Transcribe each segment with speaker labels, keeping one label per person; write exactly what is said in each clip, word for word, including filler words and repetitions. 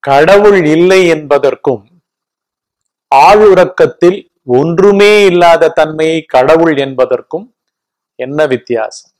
Speaker 1: கடவுள் இல்லை என்பதற்கும் ஆளுறக்கத்தில் ஒன்றுமே இல்லாத தன்மையை கடவுள் என்பதற்கும் என்ன வித்தியாசம்?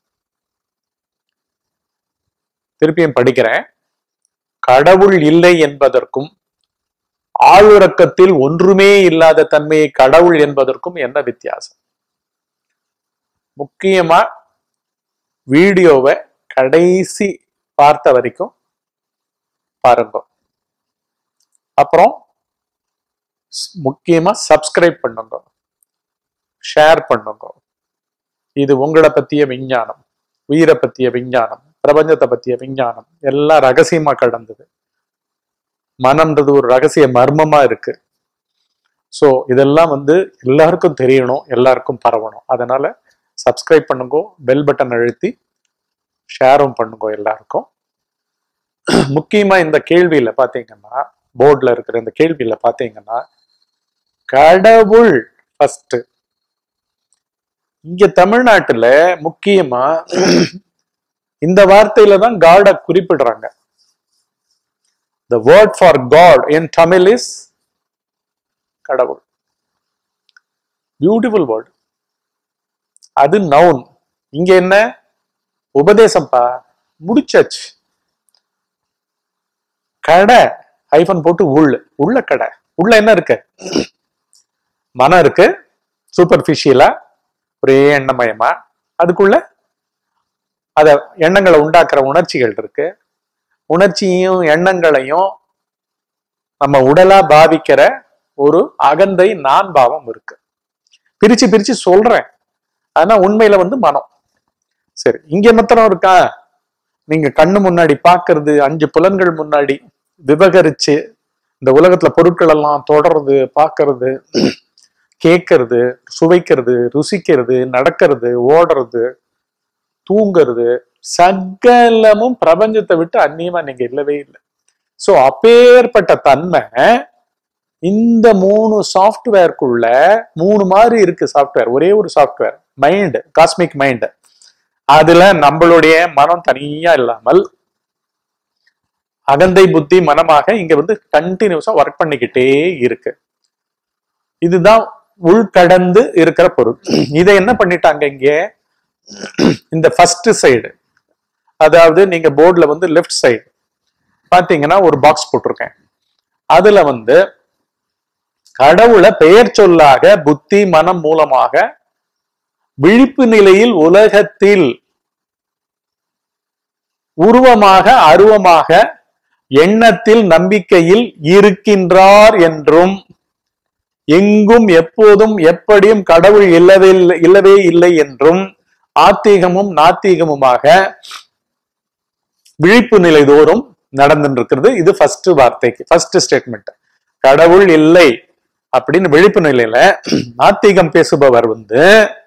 Speaker 1: திருப்பியும் படிக்கிறேன். கடவுள் இல்லை என்பதற்கும் ஆளுறக்கத்தில் ஒன்றுமே இல்லாத தன்மையை கடவுள் என்பதற்கும் என்ன வித்தியாசம்? முக்கியமா வீடியோவை கடைசி பார்த்த வரைக்கும் பாருங்க. அப்புறம் முக்கியமா சப்ஸ்கிரைப் பண்ணுங்க, ஷேர் பண்ணுங்க. இது உங்களை பத்திய விஞ்ஞானம், உயிரை பத்திய விஞ்ஞானம், பிரபஞ்சத்தை பத்திய விஞ்ஞானம் எல்லாம் ரகசியமா கடந்தது. மனம்ன்றது ஒரு ரகசிய மர்மமா இருக்கு. சோ இதெல்லாம் வந்து எல்லாருக்கும் தெரியணும், எல்லாருக்கும் பரவணும். அதனால சப்ஸ்கிரைப் பண்ணுங்க, பெல் பட்டன் அழுத்தி ஷேரும் பண்ணுங்க எல்லாருக்கும். முக்கியமா இந்த கேள்வியில பாத்தீங்கன்னா, போர்ட்ல இருக்கிற இந்த கேள்வியில பாத்தீங்கன்னா, கடவுள் ஃபர்ஸ்ட். இங்க தமிழ்நாட்டுல முக்கியமா இந்த வார்த்தையில தான் காட குறிப்பிடுறாங்க. The word for God in Tamil is கடவுள். Beautiful word. அது நவுன். இங்க என்ன உபதேசம்பா, முடிச்சாச்சு. கடை ஐபன் போட்டு உள்ள உள்ள கடை. உள்ள என்ன இருக்கு? மனம் இருக்கு, சூப்பர்ஃபிஷியலா ஒரே எண்ணமயமா. அதுக்குள்ள அத எண்ணங்களை உண்டாக்குற உணர்ச்சிகள் இருக்கு. உணர்ச்சியும் எண்ணங்களையும் நம்ம உடலா பாவிக்கிற ஒரு அகந்தை நான் பாவம் இருக்கு. பிரிச்சு பிரிச்சு சொல்றேன், ஆனா உண்மையில வந்து மனம். சரி, இங்க மாத்திரம் இருக்கா? நீங்க கண்ணு முன்னாடி பாக்குறது, அஞ்சு புலன்கள் முன்னாடி விவகரிச்சு இந்த உலகத்துல பொருட்கள் எல்லாம் தொடர்றது, பாக்குறது, கேட்கறது, சுவைக்கிறது, ருசிக்கிறது, நடக்கிறது, ஓடுறது, தூங்குறது, சகலமும் பிரபஞ்சத்தை விட்டு அந்நியமா நீங்க இல்லவே இல்லை. சோ அப்பேற்பட்ட தன்மை இந்த மூணு சாஃப்ட்வேருக்குள்ள மூணு மாதிரி இருக்கு. சாஃப்ட்வேர் ஒரே ஒரு சாஃப்ட்வேர், மைண்ட், காஸ்மிக் மைண்ட். அதுல நம்மளுடைய மனம் தனியா இல்லாமல் அகந்தை புத்தி மனமாக இங்க வந்து கண்டினியூஸா ஒர்க் பண்ணிக்கிட்டே இருக்கு. இதுதான் உள்கடந்து இருக்கிற பொருள். இதை என்ன பண்ணிட்டாங்க இங்க இந்த ஃபர்ஸ்ட் சைடு, அதாவது நீங்க போர்ட்ல வந்து லெஃப்ட் சைடு பாத்தீங்கன்னா ஒரு பாக்ஸ் போட்டிருக்கேன். அதுல வந்து கடவுளை பெயர் சொல்லாக புத்தி மனம் மூலமாக விழிப்பு நிலையில் உலகத்தில் உருவமாக அருவமாக எண்ணத்தில் நம்பிக்கையில் இருக்கின்றார் என்றும் எங்கும் எப்போதும் எப்படியும் கடவுள் இல்லவே இல்லவே இல்லை என்றும் ஆத்திகமும் நாத்திகமுமாக விழிப்பு நிலை தோறும் நடந்துருக்கிறது. இது ஃபர்ஸ்ட் வார்த்தைக்கு ஃபர்ஸ்ட் ஸ்டேட்மெண்ட். கடவுள் இல்லை அப்படின்னு விழிப்பு நிலையில நாத்திகம் பேசுபவர் வந்து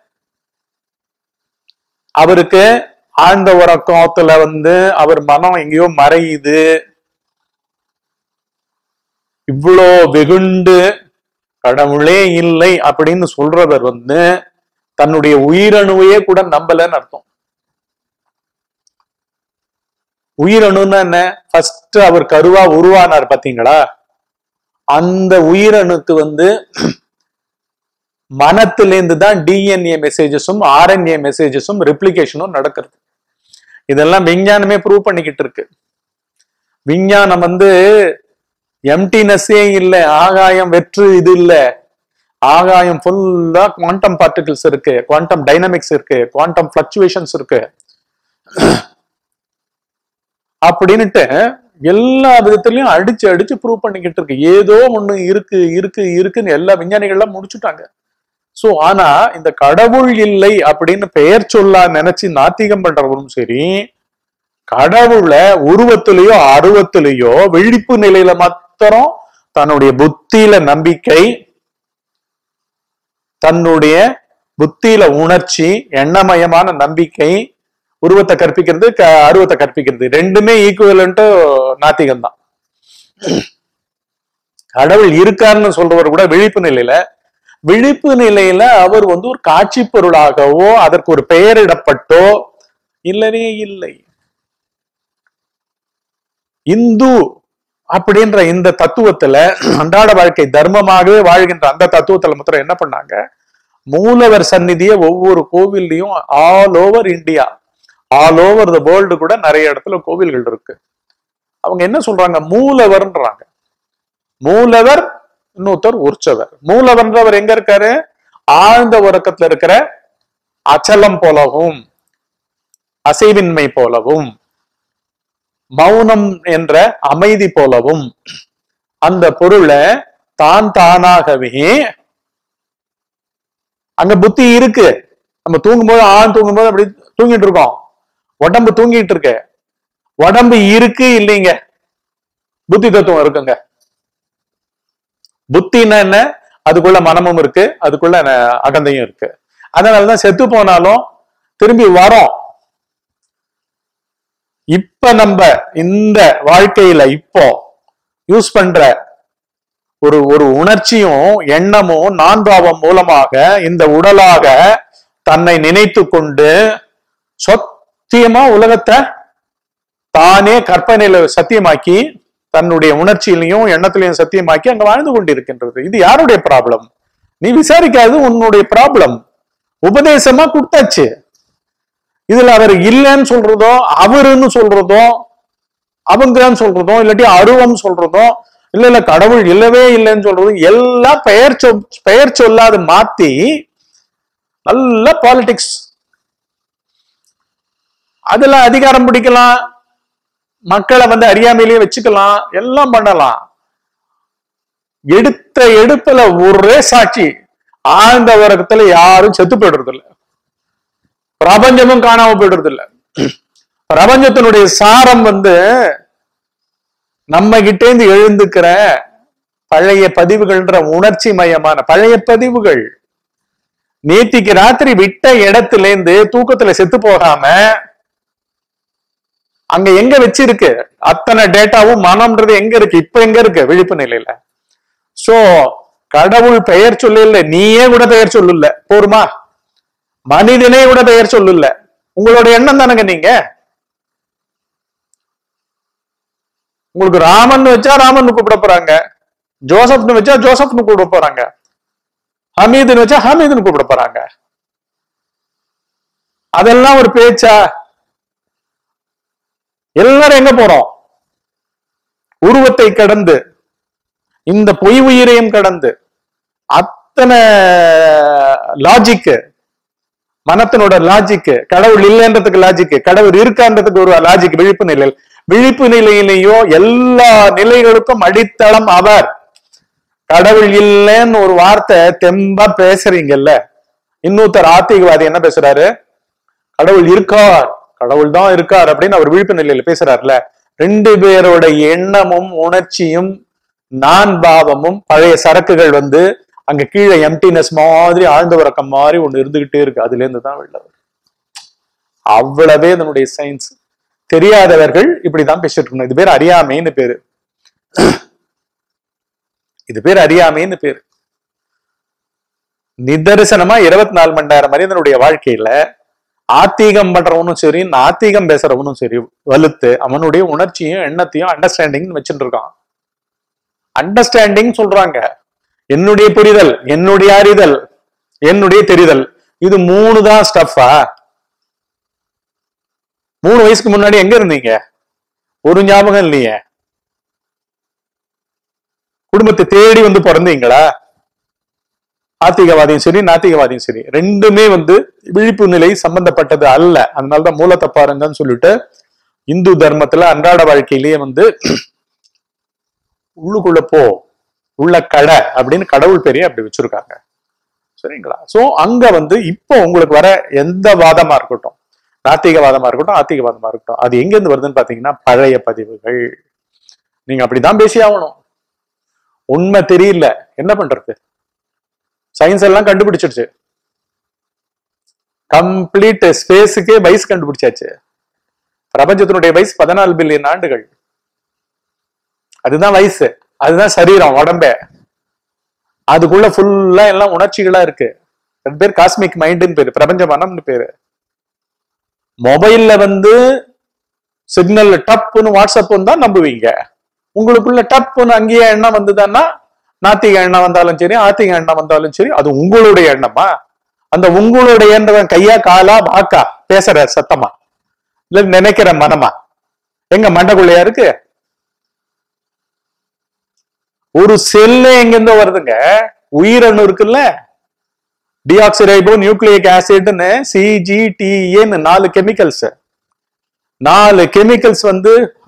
Speaker 1: அவருக்கு ஆழ்ந்த உறக்கத்துல வந்து அவர் மனம் எங்கேயோ மறையுது, இவ்வளோ வெகுண்டு கடவுளே இல்லை அப்படின்னு சொல்றவர் வந்து தன்னுடைய உயிரணுவையே கூட நம்பலன்னு அர்த்தம். உயிரணுன்னா என்ன? ஃபர்ஸ்ட் அவர் கருவா உருவானார் பாத்தீங்களா, அந்த உயிரணுக்கு வந்து மனத்திலேருந்து தான் டிஎன்ஏ மெசேஜஸும் ஆர்என்ஏ மெசேஜஸும் ரெப்ளிகேஷனும் நடக்கிறது. இதெல்லாம் விஞ்ஞானமே ப்ரூவ் பண்ணிக்கிட்டு இருக்கு. விஞ்ஞானம் வந்து எம்டினஸே இல்லை, ஆகாயம் வெற்று இது இல்லை. ஆகாயம் ஃபுல்லா குவாண்டம் பார்ட்டிகிள்ஸ் இருக்கு, குவாண்டம் டைனமிக்ஸ் இருக்கு, குவாண்டம் பிளக்சுவேஷன்ஸ் இருக்கு அப்படின்னுட்டு எல்லா விதத்திலையும் அடிச்சு அடிச்சு ப்ரூவ் பண்ணிக்கிட்டு இருக்கு. ஏதோ ஒண்ணு இருக்கு இருக்கு இருக்குன்னு எல்லா விஞ்ஞானிகள்லாம் முடிச்சுட்டாங்க. சோ ஆனா இந்த கடவுள் இல்லை அப்படின்னு பெயர் சொல்லா நினைச்சு நாத்திகம் பண்றவரும் சரி, கடவுளை உருவத்திலேயோ அருவத்திலேயோ விழிப்பு நிலையில மாத்திரம் தன்னுடைய புத்தியில நம்பிக்கை, தன்னுடைய புத்தியில உணர்ச்சி, எண்ணமயமான நம்பிக்கை, உருவத்தை கற்பிக்கிறது, அருவத்தை கற்பிக்கிறது, ரெண்டுமே ஈக்குவலன்ட்டு நாத்திகம் தான். கடவுள் இருக்காருன்னு சொல்றவர் கூட விழிப்பு நிலையில விழிப்பு நிலையில அவர் வந்து ஒரு காட்சி பொருளாகவோ அதற்கு ஒரு பெயரிடப்பட்டோ இல்லவே இல்லை. இந்து அப்படின்ற இந்த தத்துவத்துல அன்றாட வாழ்க்கை தர்மமாகவே வாழ்கின்ற அந்த தத்துவத்துல மாத்திரம் என்ன பண்ணாங்க, மூலவர் சந்நிதியை ஒவ்வொரு கோவில்லையும் all over India, all over the world கூட நிறைய இடத்துல கோவில்கள் இருக்கு. அவங்க என்ன சொல்றாங்க, மூலவர்ன்றாங்க. மூலவர் இன்னொருத்தர் உற்சவர். மூலவர்ன்றவர் எங்க இருக்காரு, ஆழ்ந்த உறக்கத்துல இருக்கிற அச்சலம் போலவும் அசைவின்மை போலவும் மௌனம் என்ற அமைதி போலவும் அந்த பொருளை தான் தானாகவே, அங்க புத்தி இருக்கு. நம்ம தூங்கும் போது ஆண் தூங்கும் போது அப்படி தூங்கிட்டு இருக்கோம், உடம்பு தூங்கிட்டு இருக்கு, உடம்பு இருக்கு இல்லைங்க, புத்தி தத்துவம் இருக்குங்க. புத்தின்னா என்ன, அதுக்குள்ள மனமும் இருக்கு, அதுக்குள்ள அகந்தையும் இருக்கு. அதனாலதான் செத்து போனாலும் திரும்பி வரோம். இப்ப நம்ம இந்த வாழ்க்கையில இப்போ யூஸ் பண்ற ஒரு ஒரு உணர்ச்சியும் எண்ணமும் நான்பாவம் மூலமாக இந்த உடலாக தன்னை நினைத்து கொண்டு சத்தியமா உலகத்தை தானே கற்பனையில சத்தியமாக்கி தன்னுடைய உணர்ச்சியிலையும் எண்ணத்திலையும் சத்தியமாக்கி அங்க வாழ்ந்து கொண்டிருக்கின்றது. இது யாருடைய ப்ராப்ளம்? நீ விசாரிக்காது உன்னுடைய ப்ராப்ளம். உபதேசமா கொடுத்தாச்சு. இதுல அவர் இல்லைன்னு சொல்றதோ, அவருன்னு சொல்றதோ, அவங்கன்னு சொல்றதோ, இல்லாட்டி அருவம் சொல்றதோ, இல்ல இல்ல கடவுள் இல்லவே இல்லைன்னு சொல்றதும் எல்லாம் பெயர் சொல் பெயர் சொல்லாது மாத்தி நல்ல பாலிடிக்ஸ். அதுல அதிகாரம் பிடிக்கலாம், மக்களை வந்து அறியாமையிலேயே வச்சுக்கலாம், எல்லாம் பண்ணலாம். எடுத்த எடுப்புல ஒரே சாட்சி, ஆழ்ந்த உறக்கத்துல யாரும் செத்து போயிடுறது இல்லை, பிரபஞ்சமும் காணாம போயிடுறது இல்லை. பிரபஞ்சத்தினுடைய சாரம் வந்து நம்ம கிட்டேந்து எழுந்துக்கிற பழைய பதிவுகள்ன்ற உணர்ச்சி மயமான பழைய பதிவுகள். நேத்திக்கு ராத்திரி விட்ட இடத்துல இருந்து தூக்கத்துல செத்து போகாம அங்க எங்க வச்சிருக்கு அத்தனை டேட்டாவும், மனம்ன்றது எங்க இருக்கு, இப்ப எங்க இருக்கு, விழிப்பு நிலையில. சோ கடவுள் பெயர் சொல்லல, நீயே கூட பெயர் சொல்லல, போருமா? மனிதனே கூட பெயர் சொல்லல, உங்களோட எண்ணம் தானங்க. நீங்க உங்களுக்கு ராமன் வச்சா ராமன் கூப்பிட போறாங்க, ஜோசப்னு வச்சா ஜோசப்னு கூப்பிட போறாங்க, ஹமீதுன்னு வச்சா ஹமீதுன்னு கூப்பிட போறாங்க. அதெல்லாம் ஒரு பேச்சா? எல்லாரும் எங்க போறோம்? உருவத்தை கடந்து, இந்த பொய் உயிரையும் கடந்து, அத்தனை லாஜிக்கு, மனத்தினோட லாஜிக்கு, கடவுள் இல்லைன்றதுக்கு லாஜிக்கு, கடவுள் இருக்கான்றதுக்கு ஒரு லாஜிக். விழிப்பு நிலையில், விழிப்பு நிலையிலேயோ எல்லா நிலைகளுக்கும் அடித்தளம் அவர். கடவுள் இல்லைன்னு ஒரு வார்த்தை தெம்பா பேசுறீங்கல்ல. இன்னொருத்தர் ஆத்திகவாதி என்ன பேசுறாரு, கடவுள் இருக்கார், கடவுள் தான் இருக்கார் அப்படின்னு அவர் விழிப்பு நிலையில பேசுறாருல. ரெண்டு பேரோட எண்ணமும் உணர்ச்சியும் நான் பாவமும் பழைய சரக்குகள் வந்து அங்க கீழே எம்டினஸ் மாதிரி ஆழ்ந்த உறக்கம் மாதிரி ஒண்ணு இருந்துகிட்டே இருக்கு. அதுல இருந்து தான் வெளில வரும். அவ்வளவே நம்முடைய சயின்ஸ். தெரியாதவர்கள் இப்படிதான் பேசிட்டு இருக்கணும். இது பேர் அறியாமைன்னு பேரு. இது பேர் அறியாமைன்னு பேரு. நிதர்சனமா இருபத்தி நாலு மணி நேரம் மனிதனுடைய வாழ்க்கையில ஆத்தீகம் பண்றவனும் சரி, நாத்தீகம் பேசுறவனும் சரி, வலுத்து அவனுடைய உணர்ச்சியும் எண்ணத்தையும் அண்டர்ஸ்டாண்டிங் வச்சுட்டு இருக்கான். அண்டர்ஸ்டாண்டிங் சொல்றாங்க, என்னுடைய புரிதல், என்னுடைய அறிதல், என்னுடைய தெரிதல், இது மூணு தான் ஸ்டஃபா? மூணு வயசுக்கு முன்னாடி எங்க இருந்தீங்க? ஒரு ஞாபகம் இல்லையே. குடும்பத்தை தேடி வந்து பிறந்தீங்களா? ஆத்திகவாதியும் சரி, நாத்திகவாதியும் சரி, ரெண்டுமே வந்து விழிப்பு நிலை சம்பந்தப்பட்டது அல்ல. அதனாலதான் மூலத்தை பாருங்கன்னு சொல்லிட்டு இந்து தர்மத்துல அன்றாட வாழ்க்கையிலேயே வந்து உள்ளுக்குள்ள போ, உள்ள கடை அப்படின்னு கடவுள் பெரிய அப்படி வச்சிருக்காங்க. சரிங்களா? சோ அங்க வந்து இப்போ உங்களுக்கு வர எந்த வாதமா இருக்கட்டும், நாத்திகவாதமா இருக்கட்டும், ஆத்திகவாதமா இருக்கட்டும், அது எங்க இருந்து வருதுன்னு பாத்தீங்கன்னா பழைய பதிவுகள். நீங்க அப்படிதான் பேசி ஆகணும். உண்மை தெரியல, என்ன பண்றது? சயின்ஸ் எல்லாம் கண்டுபிடிச்சிருச்சு. கம்ப்ளீட் ஸ்பேஸுக்கே வயசு கண்டுபிடிச்சாச்சு. பிரபஞ்சத்தினுடைய வயசு பதினாலு பில்லியன் ஆண்டுகள். அதுதான் வயசு, அதுதான் சரீரம், உடம்பே. அதுக்குள்ள ஃபுல்லா எல்லாம் உணர்ச்சிகளா இருக்கு. ரெண்டு பேர் காஸ்மிக் மைண்டுன்னு பேரு, பிரபஞ்ச மனம்னு பேரு. மொபைல்ல வந்து சிக்னல் டப்புன்னு வாட்ஸ்அப் தான் நம்புவீங்க. உங்களுக்குள்ள டப்புன்னு அங்கேயே எண்ணம் வந்ததுன்னா, நாத்திக எண்ணம் வந்தாலும் சரி, ஆத்திக எண்ணம் வந்தாலும் சரி, அது உங்களுடைய எண்ணமா? அந்த உங்களுடைய எண்ணம் கையா காலா வாக்கா பேசுற சத்தமா இல்ல நினைக்கிற மனமா? எங்க மண்டக்குள்ளையா இருக்கு? ஒரு செல்ல எங்கிருந்தோ வருதுங்க. உயிரணு இருக்குல்ல, டிஆக்சிரைபோ நியூக்ளியிக் ஆசிட்னு சிஜிடிஏன்னு நாலு கெமிக்கல்ஸ் நாலு கெமிக்கல்ஸ் வந்து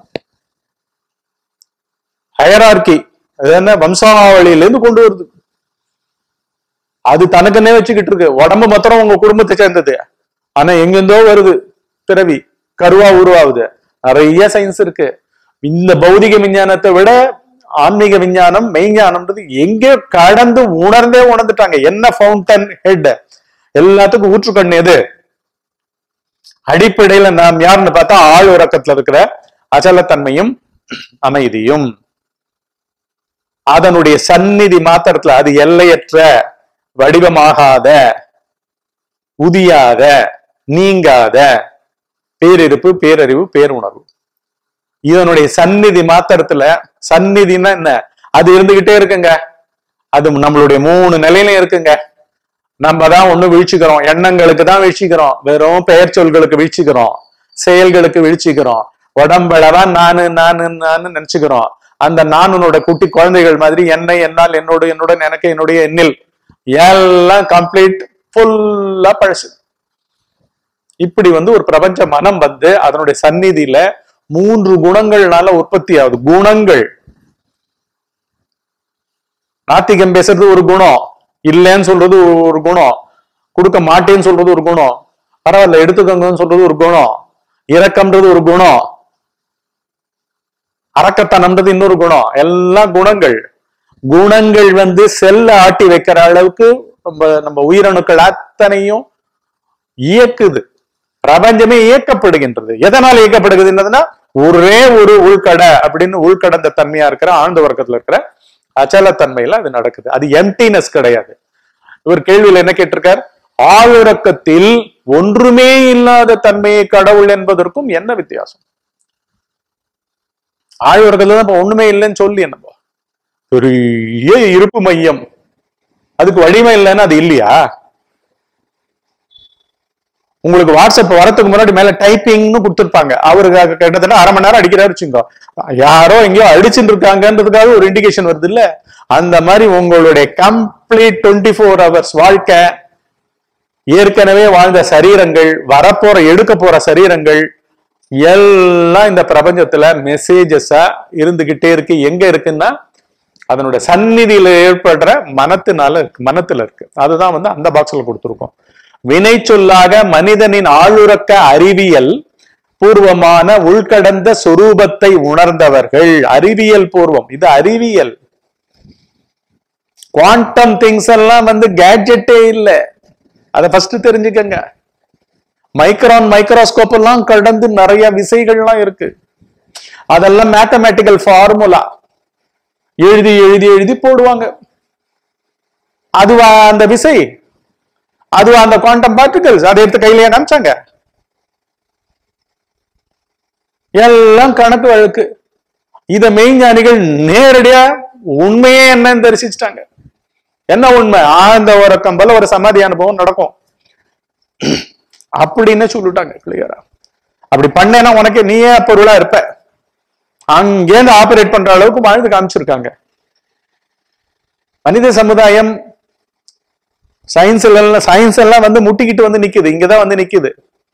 Speaker 1: ஹயரார்கி, அது என்ன வம்சாவளியில இருந்து கொண்டு வருது. அது தனக்குன்னே வச்சுக்கிட்டு இருக்கு. உடம்பு மாத்திரம் உங்க குடும்பத்தை சேர்ந்தது, ஆனா எங்கிருந்தோ வருது பிறவி, கருவா உருவாகுது. நிறைய சயின்ஸ் இருக்கு. இந்த பௌதிக விஞ்ஞானத்தை விட ஆன்மீக விஞ்ஞானம், மெய்ஞானம்ன்றது எங்கே கடந்து உணர்ந்தே உணர்ந்துட்டாங்க. என்ன ஃபவுண்டன் ஹெட், எல்லாத்துக்கும் ஊற்றுக்கண் எது? அடிப்படையில நாம் யாருன்னு பார்த்தா ஆள் உறக்கத்துல இருக்கிற அச்சலத்தன்மையும் அமைதியும். அதனுடைய சந்நிதி மாத்திரத்துல அது எல்லையற்ற, வடிவமாகாத, உதியாத, நீங்காத பேரிருப்பு, பேரறிவு, பேருணர்வு. இதனுடைய சந்நிதி மாத்திரத்துல, சந்நிதினா என்ன? அது இருந்துகிட்டே இருக்குங்க. அது நம்மளுடைய மூணு நிலையில இருக்குங்க. நம்ம தான் ஒண்ணு வீழ்ச்சிக்கிறோம், எண்ணங்களுக்கு தான் வீழ்ச்சிக்கிறோம், வெறும் பெயர் சொல்களுக்கு வீழ்ச்சிக்கிறோம், செயல்களுக்கு வீழ்ச்சிக்கிறோம், உடம்பளதான் நானு நானு நானு நினைச்சுக்கிறோம். அந்த நானுனோட குட்டி குழந்தைகள் மாதிரி என்னை, என்னால், என்னோட, என்னுடன், எனக்கு, என்னுடைய, எண்ணில் எல்லாம் கம்ப்ளீட் ஃபுல்லா பழசு. இப்படி வந்து ஒரு பிரபஞ்ச மனம் வந்து அதனுடைய சந்நிதியில மூன்று குணங்கள்னால உற்பத்தி ஆகுது. குணங்கள். நாத்திகம் பேசுறது ஒரு குணம், இல்லைன்னு சொல்றது ஒரு குணம், கொடுக்க மாட்டேன்னு சொல்றது ஒரு குணம், பரவாயில்ல எடுத்துக்கோங்கன்னு சொல்றது ஒரு குணம், இரக்கம்ன்றது ஒரு குணம், அரக்கத்தனம்ன்றது இன்னொரு குணம். எல்லாம் குணங்கள். குணங்கள் வந்து செல்ல ஆட்டி வைக்கிற அளவுக்கு நம்ம நம்ம உயிரணுக்கள் அத்தனையும் இயக்குது. பிரபஞ்சமே இயக்கப்படுகின்றது. எதனால் இயக்கப்படுகிறதுன்னா, ஒரே ஒரு உள்கடை அப்படின்னு உள்கடந்த தன்மையா இருக்கிற ஆழ்ந்த உறக்கத்துல இருக்கிற அச்சலத்தன்மையில அது நடக்குது. அது எம்டினஸ் கிடையாது. இவர் கேள்வியில என்ன கேட்டிருக்கார்? ஆழ்உறக்கத்தில் ஒன்றுமே இல்லாத தன்மையை கடவுள் என்பதற்கும் என்ன வித்தியாசம்? ஆழ்உறக்கத்துல தான் ஒண்ணுமே இல்லைன்னு சொல்லி நம்ம பெரிய இருப்பு மையம், அதுக்கு வலிமை இல்லைன்னா அது இல்லையா? உங்களுக்கு வாட்ஸ்அப் வரதுக்கு முன்னாடி மேல டைப்பிங்னு கொடுத்துருப்பாங்க. அவருக்கு கிட்டத்தட்ட அரை மணி நேரம் அடிக்கிறாரு வச்சுக்கோ, யாரோ எங்கேயோ அடிச்சுட்டு இருக்காங்கன்றதுக்காக ஒரு இண்டிகேஷன் வருது இல்ல? அந்த மாதிரி உங்களுடைய கம்ப்ளீட் டுவெண்ட்டி ஃபோர் ஹவர்ஸ் வாழ்க்கை, ஏற்கனவே வாழ்ந்த சரீரங்கள், வரப்போற எடுக்க போற சரீரங்கள் எல்லாம் இந்த பிரபஞ்சத்துல மெசேஜஸா இருந்துகிட்டே இருக்கு. எங்க இருக்குன்னா அதனுடைய சந்நிதியில ஏற்படுற மனத்தினால இருக்கு, மனத்துல இருக்கு. அதுதான் வந்து அந்த பாக்ஸ்ல கொடுத்துருக்கோம். வினை சொல்லாக மனிதனின் ஆளுறக்க அறிவியல் பூர்வமான உள்கடந்த சொரூபத்தை உணர்ந்தவர்கள். அறிவியல் பூர்வம், இது அறிவியல். குவாண்டம் திங்ஸ் எல்லாம் வந்து கேட்ஜெட்டே இல்லை, அதை ஃபர்ஸ்ட் தெரிஞ்சுக்கங்க. மைக்ரான் மைக்ரோஸ்கோப் எல்லாம் கடந்து நிறைய விசைகள்லாம் இருக்கு. அதெல்லாம் மேத்தமேட்டிக்கல் ஃபார்முலா எழுதி எழுதி எழுதி போடுவாங்க. அதுவா அந்த விசை? அதுவா அந்த குவாண்டம் பார்ட்டிகல்ஸ்? அதை எடுத்து கையிலேயே காமிச்சாங்க? எல்லாம் கணக்கு வழக்கு. இத மெய்ஞானிகள் நேரடியா உண்மையே என்னன்னு தரிசிச்சிட்டாங்க. என்ன உண்மை? ஆழ்ந்த உறக்கம் போல ஒரு சமாதி அனுபவம் நடக்கும் அப்படின்னு சொல்லிட்டாங்க கிளியரா. அப்படி பண்ணேன்னா உனக்கு நீயே பொருளா இருப்ப. அங்கேருந்து ஆபரேட் பண்ற அளவுக்கு வாழ்ந்து காமிச்சிருக்காங்க. மனித சமுதாயம் சயின்ஸ் எல்லாம் சயின்ஸ் எல்லாம் வந்து முட்டிக்கிட்டு வந்து நிக்குது, இங்கதான் வந்து நிக்குது.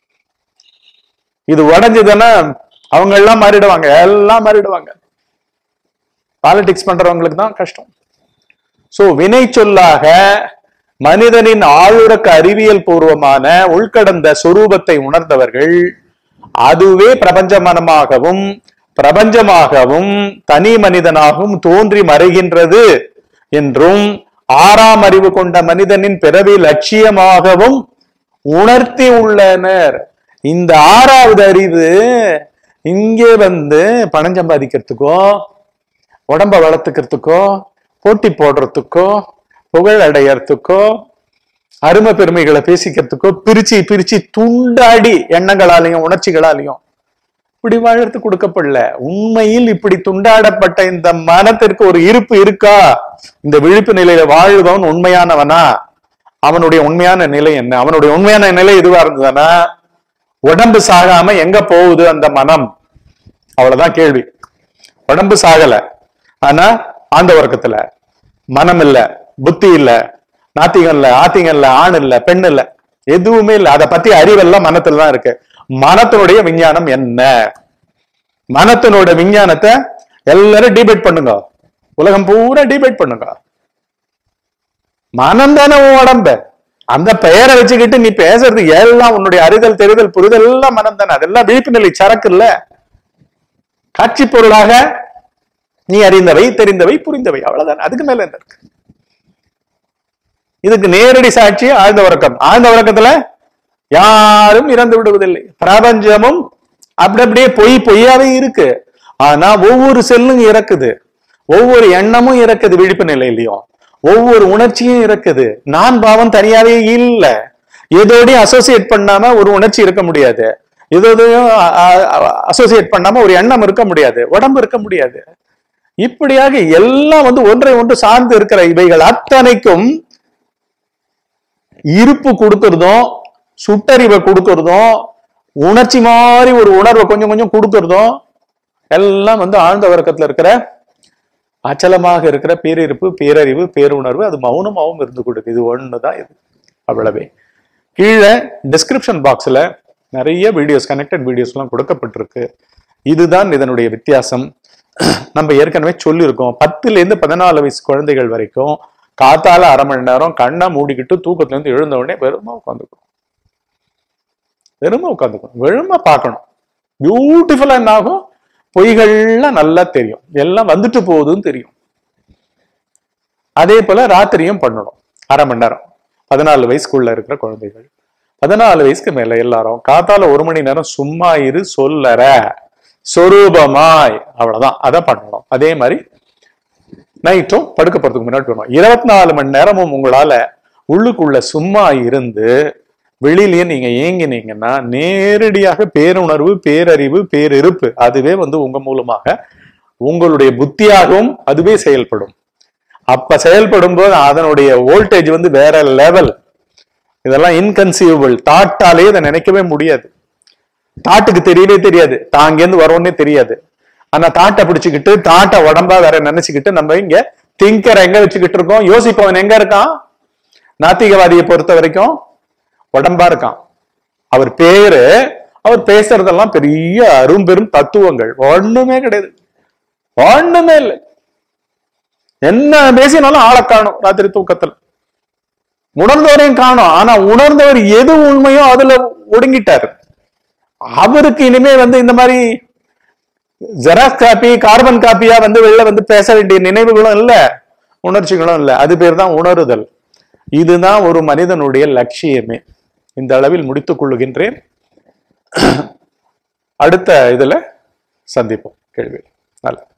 Speaker 1: இது உடஞ்சதுன்னா அவங்க எல்லாம் மாறிடுவாங்க, எல்லாம் மாறிடுவாங்க. பாலிடிக்ஸ் பண்றவங்களுக்கு தான் கஷ்டம். சோ வினை சொல்லாக மனிதனின் ஆளுறக்க அறிவியல் பூர்வமான உள்கடந்த சொரூபத்தை உணர்ந்தவர்கள் அதுவே பிரபஞ்ச மனமாகவும் பிரபஞ்சமாகவும் தனி மனிதனாகவும் தோன்றி மறைகின்றது என்றும் ஆறாம் அறிவு கொண்ட மனிதனின் பிறவி லட்சியமாகவும் உணர்த்தி உள்ளனர். இந்த ஆறாவது அறிவு இங்கே வந்து பணம் சம்பாதிக்கிறதுக்கோ, உடம்ப வளர்த்துக்கிறதுக்கோ, போட்டி போடுறதுக்கோ, புகழ் அடையறதுக்கோ, அருமை பெருமைகளை பேசிக்கிறதுக்கோ பிரிச்சு பிரிச்சு துண்டாடி எண்ணங்களாலையும் உணர்ச்சிகளாலையும் இப்படி வாழறது கொடுக்கப்படல. உண்மையில் இப்படி துண்டாடப்பட்ட இந்த மனத்திற்கு ஒரு இருப்பு இருக்கா? இந்த விழிப்பு நிலையில வாழ்வன் உண்மையானவனா? அவனுடைய உண்மையான நிலை என்ன? அவனுடைய உண்மையான நிலை இதுவா இருந்ததுன்னா, உடம்பு சாகாம எங்க போகுது அந்த மனம்? அவ்வளவுதான் கேள்வி. உடம்பு சாகல, ஆனா ஆந்த வர்க்கத்துல மனம் இல்ல, புத்தி இல்ல, நாத்திகம் இல்ல, ஆத்திகம் இல்ல, ஆண் இல்ல, பெண் இல்ல, எதுவுமே இல்ல. அதை பத்தி அறிவெல்லாம் மனத்துல தான் இருக்கு. மனத்தினுடைய விஞ்ஞானம் என்ன? மனத்தினோட விஞ்ஞானத்தை எல்லாரும் டிபேட் பண்ணுங்க, உலகம் பூரா டிபேட் பண்ணுங்க. மனம் தானே உடம்பு. அந்த பெயரை வச்சுக்கிட்டு நீ பேசுறது எல்லாம் உன்னுடைய அறிதல், தெரிதல், புரிதல் எல்லாம் மனம் தானே. அதெல்லாம் விழிப்பு நிலை சரக்கு இல்ல, காட்சி பொருளாக நீ அறிந்தவை, தெரிந்தவை, புரிந்தவை, அவ்வளவுதான். அதுக்கு மேல என்ன இருக்கு? இதுக்கு நேரடி சாட்சி ஆழ்ந்த உறக்கம். ஆழ்ந்த உறக்கத்துல யாரும் இறந்து விடுவதில்லை. பிரபஞ்சமும் அப்படி அப்படியே பொய் பொய்யாவே இருக்கு. ஆனா ஒவ்வொரு செல்லும் இறக்குது, ஒவ்வொரு எண்ணமும் இறக்குது, விழிப்பு நிலையிலையும் ஒவ்வொரு உணர்ச்சியும் இருக்குது. நான் பாவம் தனியாவே இல்ல. எதோடையும் அசோசியேட் பண்ணாம ஒரு உணர்ச்சி இருக்க முடியாது, எதோடையும் அசோசியேட் பண்ணாம ஒரு எண்ணம் இருக்க முடியாது, உடம்பு இருக்க முடியாது. இப்படியாக எல்லாம் வந்து ஒன்றை ஒன்று சார்ந்து இருக்கிற இவைகள் அத்தனைக்கும் இருப்பு கொடுக்கறதும், சுட்டறிவை கொடுக்கறதும், உணர்ச்சி மாதிரி ஒரு உணர்வை கொஞ்சம் கொஞ்சம் கொடுக்கறதும் எல்லாம் வந்து ஆழ்ந்த உறக்கத்துல இருக்கிற அச்சலமாக இருக்கிற பேரிருப்பு, பேரறிவு, பேருணர்வு. அது மௌனமாகவும் இருந்து கொடுக்கு. இது ஒண்ணுதான் இது, அவ்வளவே. கீழே டிஸ்கிரிப்ஷன் பாக்ஸ்ல நிறைய வீடியோஸ், கனெக்டட் வீடியோஸ் எல்லாம் கொடுக்கப்பட்டிருக்கு. இதுதான் இதனுடைய வித்தியாசம். நம்ம ஏற்கனவே சொல்லியிருக்கோம், பத்துல இருந்து பதினாலு வயசு குழந்தைகள் வரைக்கும் காத்தால அரை மணி நேரம் கண்ணை மூடிக்கிட்டு தூக்கத்துல இருந்து எழுந்த உடனே வெறுமா உட்காந்துக்கணும், வெறுமா உட்காந்துக்கணும், வெறுமா பார்க்கணும். பியூட்டிஃபுல்லா என்ன ஆகும்? பொய்கள்லாம் நல்லா தெரியும், எல்லாம் வந்துட்டு போகுதுன்னு தெரியும். அதே போல ராத்திரியும் பண்ணணும் அரை மணி நேரம். பதினாலு வயசுக்குள்ள இருக்கிற குழந்தைகள், பதினாலு வயசுக்கு மேல எல்லாரும் காத்தால ஒரு மணி நேரம் சும்மா இரு சொல்லற சொரூபமாய், அவ்வளவுதான், அதை பண்ணணும். அதே மாதிரி நைட்டும் படுக்க போறதுக்கு முன்னாடி பண்ணணும். இருபத்தி நாலு மணி நேரமும் உங்களால உள்ளுக்குள்ள சும்மா இருந்து வெளியிலேயே நீங்க ஏங்கினீங்கன்னா நேரடியாக பேருணர்வு, பேரறிவு, பேரிருப்பு அதுவே வந்து உங்க மூலமாக உங்களுடைய புத்தியாகவும் அதுவே செயல்படும். அப்ப செயல்படும் போது அதனுடைய வோல்டேஜ் வந்து வேற லெவல். இதெல்லாம் இன்கன்சீவபிள். தாட்டாலே இதை நினைக்கவே முடியாது. தாட்டுக்கு தெரியவே தெரியாது, தாங்கேருந்து வரோன்னே தெரியாது. ஆனா தாட்டை பிடிச்சுக்கிட்டு தாட்டை உடம்பா வேற நினைச்சுக்கிட்டு நம்ம இங்க திங்கரை எங்க வச்சுக்கிட்டு இருக்கோம்? யோசிப்பவன் எங்க இருக்கான்? நாத்திகவாதியை பொறுத்த வரைக்கும் உடம்பா இருக்கான். அவர் பேரு, அவர் பேசுறதெல்லாம் பெரிய அரும்பெரும் தத்துவங்கள், ஒண்ணுமே கிடையாது, ஒண்ணுமே இல்லை. என்ன பேசினாலும் ஆளை காணும் ராத்திரி தூக்கத்துல, உணர்ந்தவரையும் காணும். ஆனா உணர்ந்தவர் எது உண்மையோ அதுல ஒடுங்கிட்டாரு. அவருக்கு இனிமே வந்து இந்த மாதிரி ஜெராக்ஸ் காப்பி, கார்பன் காப்பியா வந்து வெளில வந்து பேச வேண்டிய நினைவுகளும் இல்ல, உணர்ச்சிகளும் இல்ல. அது பேர் தான் உணருதல். இதுதான் ஒரு மனிதனுடைய லட்சியமே. இந்த அளவில் முடித்துக் கொள்ளுகின்றேன். அடுத்த இதுல சந்திப்போம். கேள்வி நல்ல